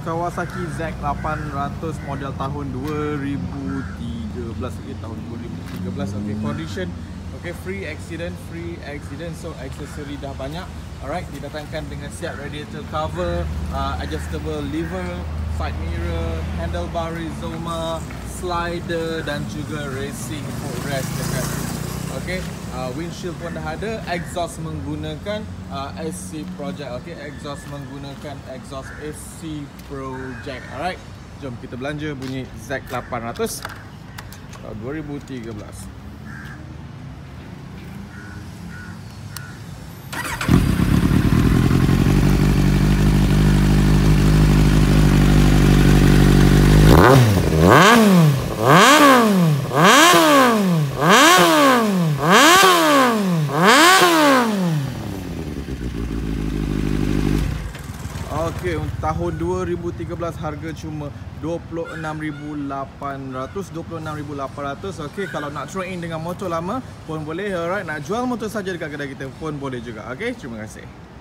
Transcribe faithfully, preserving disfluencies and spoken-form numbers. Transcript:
Kawasaki Z lapan ratus model tahun dua ribu tiga belas. Okay, tahun dua ribu tiga belas. Okay, condition. Okay, free accident, free accident. So aksesori dah banyak. Alright, didatangkan dengan siap radiator cover, uh, adjustable lever, side mirror, handlebar Rizoma, slider dan juga racing footrest dekat. Okay, uh, windshield pun dah ada. Exhaust menggunakan uh, S C Project. Okay, exhaust menggunakan exhaust S C Project. Alright, jom kita belanja bunyi Z lapan ratus tahun dua ribu tiga belas. Okey, untuk tahun dua ribu tiga belas harga cuma dua puluh enam ribu lapan ratus, dua puluh enam ribu lapan ratus. Okey, kalau nak trade in dengan motor lama pun boleh. Alright, nak jual motor saja dekat kedai kita pun boleh juga. Okey, terima kasih.